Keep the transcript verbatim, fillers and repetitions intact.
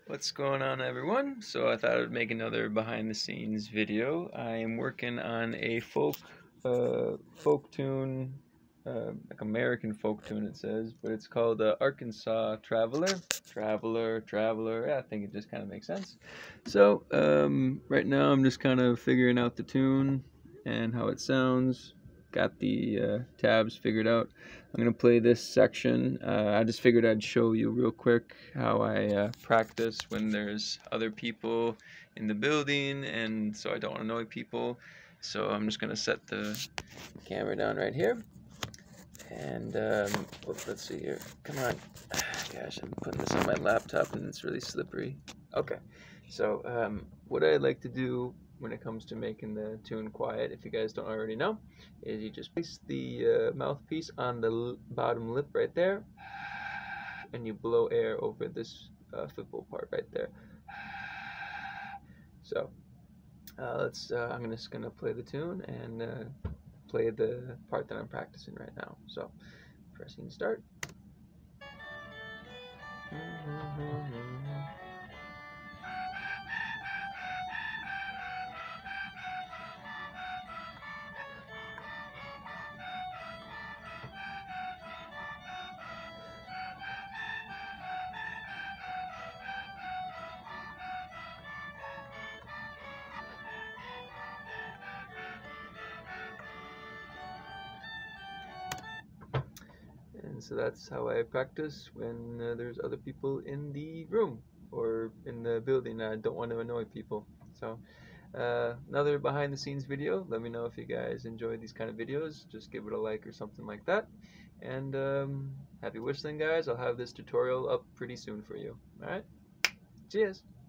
What's going on, everyone? So I thought I'd make another behind the scenes video. I am working on a folk uh, folk tune, uh, like American folk tune it says, but it's called uh, Arkansas Traveler. Traveler, Traveler, yeah, I think it just kind of makes sense. So um, right now I'm just kind of figuring out the tune and how it sounds. Got the uh, tabs figured out. I'm gonna play this section. Uh, I just figured I'd show you real quick how I uh, practice when there's other people in the building, and so I don't annoy people. So I'm just gonna set the camera down right here, and um, oops, let's see here. Come on, gosh, I'm putting this on my laptop and it's really slippery. Okay, so um, what I like to do when it comes to making the tune quiet, if you guys don't already know, is you just place the uh, mouthpiece on the bottom lip right there, and you blow air over this uh, fibble part right there. So uh, let's. Uh, I'm just gonna play the tune and uh, play the part that I'm practicing right now. So pressing start. And so that's how I practice when uh, there's other people in the room or in the building. I don't want to annoy people. So uh, another behind the scenes video. Let me know if you guys enjoy these kind of videos. Just give it a like or something like that. And um, happy whistling, guys. I'll have this tutorial up pretty soon for you. All right. Cheers.